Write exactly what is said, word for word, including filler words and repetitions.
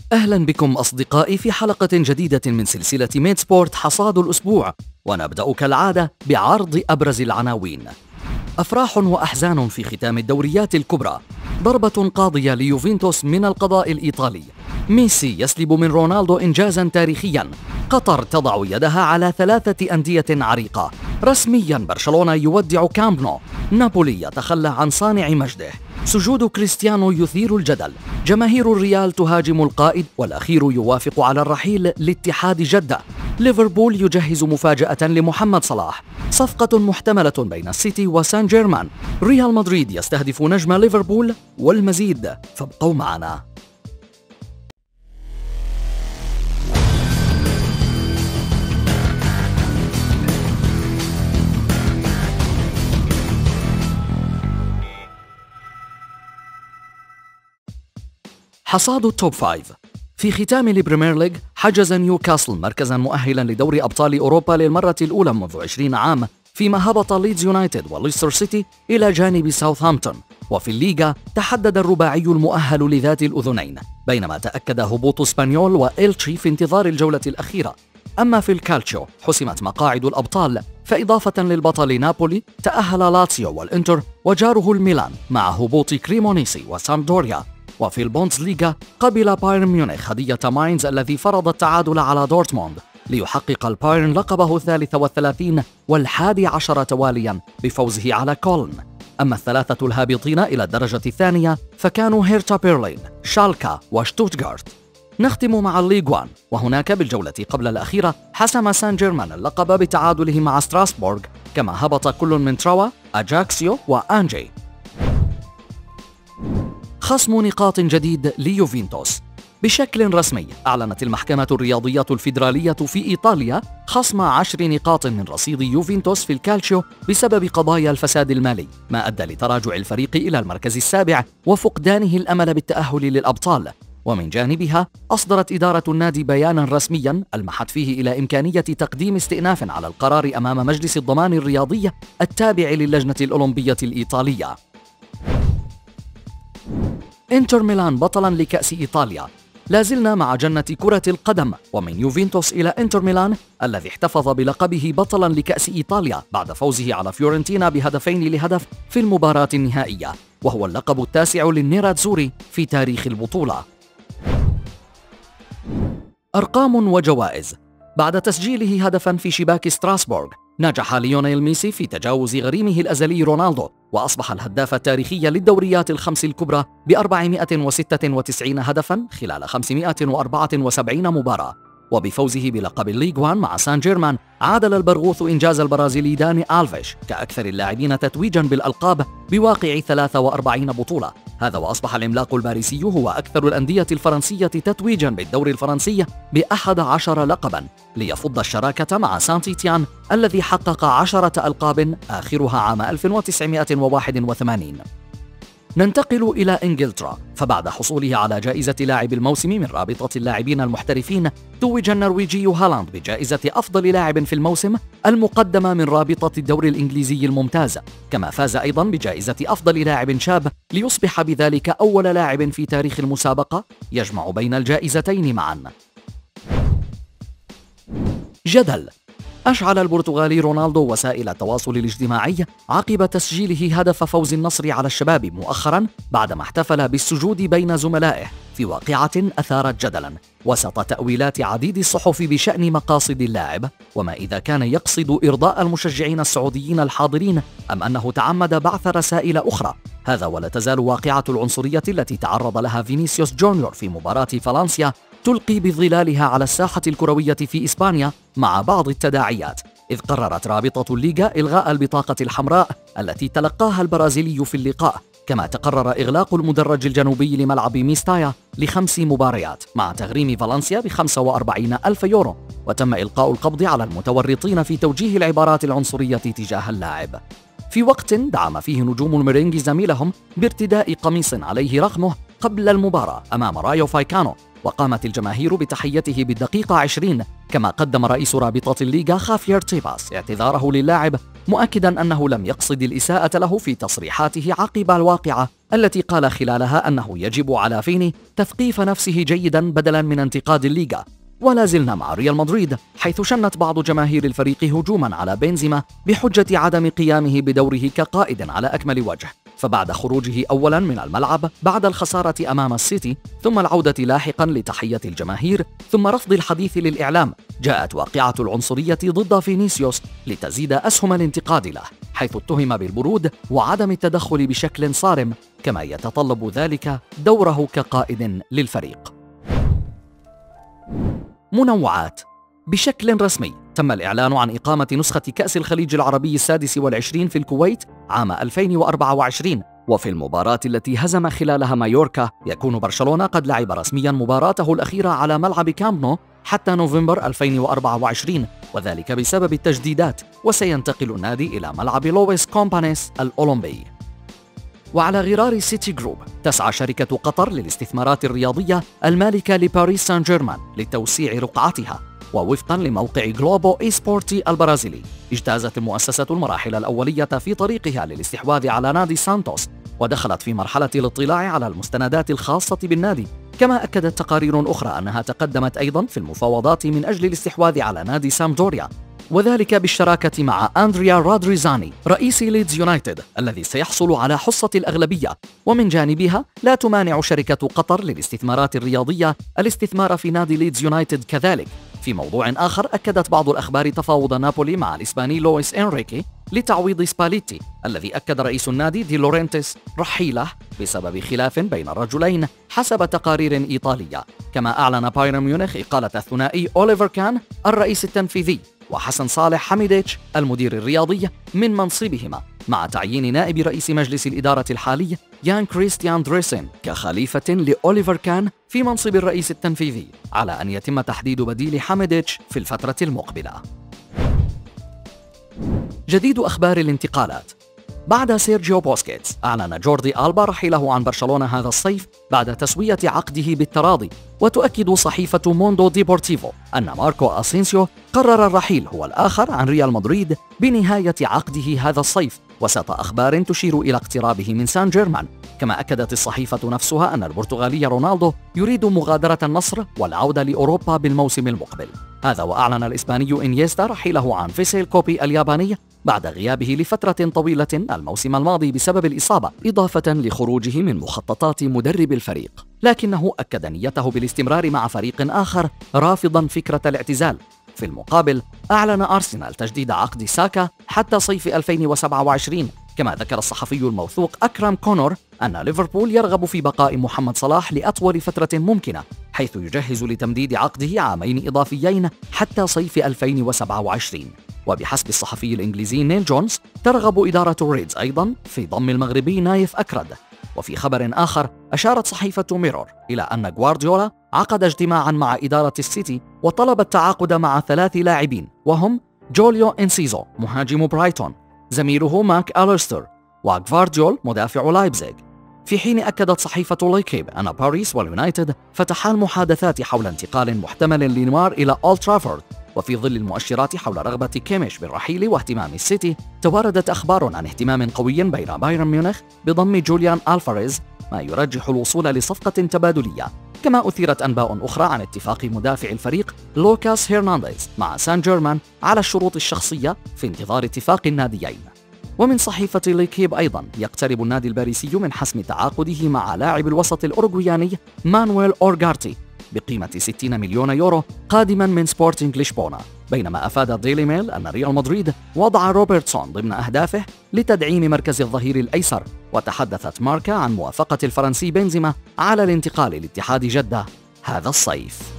أهلا بكم أصدقائي في حلقة جديدة من سلسلة ميد سبورت حصاد الأسبوع، ونبدأ كالعادة بعرض أبرز العناوين. أفراح وأحزان في ختام الدوريات الكبرى، ضربة قاضية ليوفنتوس من القضاء الإيطالي، ميسي يسلب من رونالدو إنجازا تاريخيا، قطر تضع يدها على ثلاثة أندية عريقة، رسميا برشلونة يودع كامب نو، نابولي يتخلى عن صانع مجده، سجود كريستيانو يثير الجدل، جماهير الريال تهاجم القائد، والأخير يوافق على الرحيل لاتحاد جدة، ليفربول يجهز مفاجأة لمحمد صلاح، صفقة محتملة بين السيتي وسان جيرمان، ريال مدريد يستهدف نجم ليفربول، والمزيد، فابقوا معنا. حصاد التوب فايف. في ختام البريمير ليج حجز نيوكاسل مركزا مؤهلا لدوري أبطال أوروبا للمرة الأولى منذ عشرين عام، فيما هبط ليدز يونايتد وليستر سيتي إلى جانب ساوثهامبتون. وفي الليغا تحدد الرباعي المؤهل لذات الأذنين، بينما تأكد هبوط اسبانيول وإلتشي في انتظار الجولة الأخيرة. أما في الكالتشيو حسمت مقاعد الأبطال، فإضافة للبطل نابولي تأهل لاتسيو والإنتر وجاره الميلان مع هبوط كريمونيسي وسامدوريا. وفي البوندسليغا قبل بايرن ميونخ هدية ماينز الذي فرض التعادل على دورتموند، ليحقق البايرن لقبه الثالث والثلاثين والحادي عشر تواليا بفوزه على كولن. أما الثلاثة الهابطين إلى الدرجة الثانية فكانوا هيرتا بيرلين، شالكا وشتوتغارت. نختم مع الليغ وان، وهناك بالجولة قبل الأخيرة حسم سان جيرمان اللقب بتعادله مع ستراسبورغ، كما هبط كل من تراوا، أجاكسيو وأنجي. خصم نقاط جديد ليوفنتوس. بشكل رسمي أعلنت المحكمة الرياضية الفيدرالية في إيطاليا خصم عشر نقاط من رصيد يوفنتوس في الكالتشيو بسبب قضايا الفساد المالي، ما أدى لتراجع الفريق إلى المركز السابع وفقدانه الأمل بالتأهل للأبطال. ومن جانبها أصدرت إدارة النادي بيانا رسميا ألمحت فيه إلى إمكانية تقديم استئناف على القرار أمام مجلس الضمان الرياضي التابع للجنة الأولمبية الإيطالية. إنتر ميلان بطلا لكأس إيطاليا. لازلنا مع جنة كرة القدم، ومن يوفنتوس إلى إنتر ميلان الذي احتفظ بلقبه بطلا لكأس إيطاليا بعد فوزه على فيورنتينا بهدفين لهدف في المباراة النهائية، وهو اللقب التاسع للنيراتزوري في تاريخ البطولة. أرقام وجوائز. بعد تسجيله هدفا في شباك ستراسبورغ نجح ليونيل ميسي في تجاوز غريمه الأزلي رونالدو، وأصبح الهداف التاريخي للدوريات الخمس الكبرى بأربعمائة وستة وتسعين هدفا خلال خمسمائة وأربعة وسبعين مباراة. وبفوزه بلقب الليغ وان مع سان جيرمان عادل البرغوث إنجاز البرازيلي داني ألفيش كأكثر اللاعبين تتويجا بالألقاب بواقع ثلاث وأربعين بطولة. هذا وأصبح العملاق الباريسي هو أكثر الأندية الفرنسية تتويجا بالدوري الفرنسي بأحد عشر لقبا، ليفض الشراكة مع سان تيتيان الذي حقق عشرة ألقاب آخرها عام ألف وتسعمائة وواحد وثمانين. ننتقل إلى إنجلترا، فبعد حصوله على جائزة لاعب الموسم من رابطة اللاعبين المحترفين توج النرويجي هالاند بجائزة أفضل لاعب في الموسم المقدمة من رابطة الدوري الإنجليزي الممتاز، كما فاز أيضا بجائزة أفضل لاعب شاب، ليصبح بذلك أول لاعب في تاريخ المسابقة يجمع بين الجائزتين معا. جدل. أشعل البرتغالي رونالدو وسائل التواصل الاجتماعي عقب تسجيله هدف فوز النصر على الشباب مؤخرا، بعدما احتفل بالسجود بين زملائه في واقعة أثارت جدلا وسط تأويلات عديد الصحف بشأن مقاصد اللاعب، وما إذا كان يقصد إرضاء المشجعين السعوديين الحاضرين أم أنه تعمد بعث رسائل أخرى. هذا ولا تزال واقعة العنصرية التي تعرض لها فينيسيوس جونيور في مباراة فالنسيا تلقي بظلالها على الساحة الكروية في إسبانيا مع بعض التداعيات، إذ قررت رابطة الليغا إلغاء البطاقة الحمراء التي تلقاها البرازيلي في اللقاء، كما تقرر إغلاق المدرج الجنوبي لملعب ميستايا لخمس مباريات مع تغريم فالنسيا بخمسة وأربعين ألف يورو، وتم إلقاء القبض على المتورطين في توجيه العبارات العنصرية تجاه اللاعب، في وقت دعم فيه نجوم الميرينج زميلهم بارتداء قميص عليه رقمه قبل المباراة أمام رايو فايكانو، وقامت الجماهير بتحيته بالدقيقة عشرين، كما قدم رئيس رابطة الليغا خافير تيباس اعتذاره للاعب، مؤكدا أنه لم يقصد الإساءة له في تصريحاته عقب الواقعة التي قال خلالها أنه يجب على فيني تثقيف نفسه جيدا بدلا من انتقاد الليغا. ولا زلنا مع ريال مدريد، حيث شنت بعض جماهير الفريق هجوما على بنزيما بحجة عدم قيامه بدوره كقائد على أكمل وجه، فبعد خروجه أولا من الملعب بعد الخسارة أمام السيتي، ثم العودة لاحقا لتحية الجماهير، ثم رفض الحديث للإعلام، جاءت واقعة العنصرية ضد فينيسيوس لتزيد أسهم الانتقاد له، حيث اتهم بالبرود وعدم التدخل بشكل صارم، كما يتطلب ذلك دوره كقائد للفريق. منوعات. بشكل رسمي تم الإعلان عن إقامة نسخة كأس الخليج العربي السادس والعشرين في الكويت عام ألفين وأربعة وعشرين، وفي المباراة التي هزم خلالها مايوركا يكون برشلونة قد لعب رسميا مباراته الأخيرة على ملعب كامب نو حتى نوفمبر ألفين وأربعة وعشرين، وذلك بسبب التجديدات، وسينتقل النادي إلى ملعب لويس كومبانيس الأولمبي. وعلى غرار سيتي جروب، تسعى شركة قطر للاستثمارات الرياضية المالكة لباريس سان جيرمان لتوسيع رقعتها، ووفقا لموقع جلوبو إي سبورتي البرازيلي، اجتازت المؤسسة المراحل الأولية في طريقها للاستحواذ على نادي سانتوس، ودخلت في مرحلة الاطلاع على المستندات الخاصة بالنادي، كما أكدت تقارير أخرى أنها تقدمت أيضا في المفاوضات من أجل الاستحواذ على نادي سامدوريا، وذلك بالشراكة مع أندريا رودريزاني رئيس ليدز يونايتد الذي سيحصل على حصة الأغلبية. ومن جانبها لا تمانع شركة قطر للاستثمارات الرياضية الاستثمار في نادي ليدز يونايتد كذلك. في موضوع آخر، أكدت بعض الأخبار تفاوض نابولي مع الإسباني لويس إنريكي لتعويض سباليتي، الذي أكد رئيس النادي دي لورينتيس رحيله بسبب خلاف بين الرجلين حسب تقارير إيطالية. كما أعلن بايرن ميونخ إقالة الثنائي أوليفر كان الرئيس التنفيذي وحسن صالح حميديتش المدير الرياضي من منصبهما، مع تعيين نائب رئيس مجلس الإدارة الحالي يان كريستيان دريسن كخليفة لأوليفر كان في منصب الرئيس التنفيذي، على أن يتم تحديد بديل حميديتش في الفترة المقبلة. جديد أخبار الانتقالات. بعد سيرجيو بوسكيتس، أعلن جوردي ألبا رحيله عن برشلونة هذا الصيف بعد تسوية عقده بالتراضي، وتؤكد صحيفة موندو ديبورتيفو أن ماركو أسينسيو قرر الرحيل هو الآخر عن ريال مدريد بنهاية عقده هذا الصيف، وسط أخبار تشير إلى اقترابه من سان جيرمان. كما أكدت الصحيفة نفسها أن البرتغالي رونالدو يريد مغادرة النصر والعودة لأوروبا بالموسم المقبل. هذا وأعلن الإسباني إنيستا رحيله عن فيسيل كوبي الياباني بعد غيابه لفترة طويلة الموسم الماضي بسبب الإصابة، إضافة لخروجه من مخططات مدرب الفريق، لكنه أكد نيته بالاستمرار مع فريق آخر رافضا فكرة الاعتزال. في المقابل، أعلن أرسنال تجديد عقد ساكا حتى صيف ألفين وسبعة وعشرين. كما ذكر الصحفي الموثوق أكرام كونور أن ليفربول يرغب في بقاء محمد صلاح لأطول فترة ممكنة، حيث يجهز لتمديد عقده عامين إضافيين حتى صيف ألفين وسبعة وعشرين. وبحسب الصحفي الإنجليزي نيل جونز، ترغب إدارة ريدز أيضا في ضم المغربي نايف أكرد. وفي خبر آخر، أشارت صحيفة ميرور إلى أن غوارديولا عقد اجتماعا مع إدارة السيتي وطلب التعاقد مع ثلاث لاعبين، وهم جوليو إنسيزو مهاجم برايتون، زميله ماك أليستر، وغوارديول مدافع لايبزيغ. في حين أكدت صحيفة ليكيب أن باريس واليونايتد فتحا المحادثات حول انتقال محتمل لنيمار إلى أولد ترافورد. وفي ظل المؤشرات حول رغبة كيميش بالرحيل واهتمام السيتي، تواردت أخبار عن اهتمام قوي بين بايرن ميونخ بضم جوليان ألفاريز، ما يرجح الوصول لصفقة تبادلية. كما أثيرت أنباء أخرى عن اتفاق مدافع الفريق لوكاس هيرنانديز مع سان جيرمان على الشروط الشخصية في انتظار اتفاق الناديين. ومن صحيفة ليكيب أيضا، يقترب النادي الباريسي من حسم تعاقده مع لاعب الوسط الأوروغوياني مانويل أورغارتي بقيمة ستين مليون يورو قادما من سبورتينغ لشبونة، بينما أفاد ديلي ميل أن ريال مدريد وضع روبرتسون ضمن أهدافه لتدعيم مركز الظهير الأيسر. وتحدثت ماركا عن موافقة الفرنسي بنزيما على الانتقال لاتحاد جدة هذا الصيف.